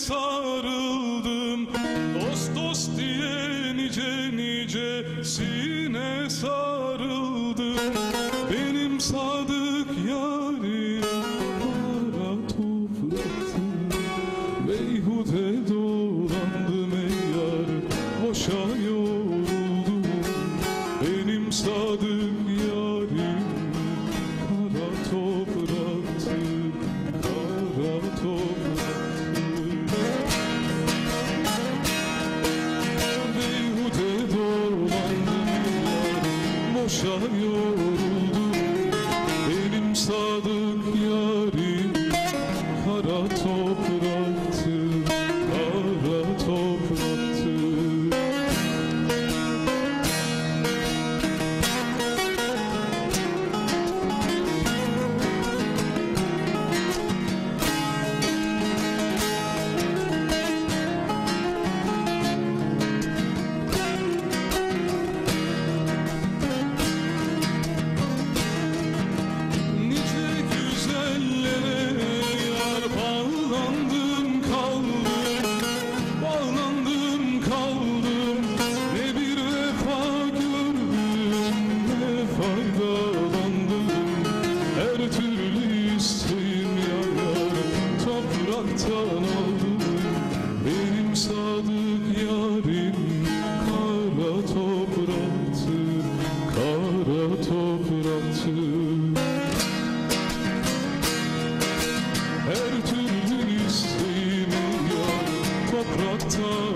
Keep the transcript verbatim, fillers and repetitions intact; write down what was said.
sarıldım, dost dost diye nice nicesine sarıldım. Benim sadık yarim kara topraktı, beyhude dolandım ey yar, boşa yoruldum. Benim sadık yarim kara topraktı, kara topraktı. Beyhude dolandım yar, boşa yoruldum. Benim sadık yarim kara topraktı, kara topraktı. Benim sadık yarim kara topraktı, kara topraktı. Her türlü isteğim yar topraktan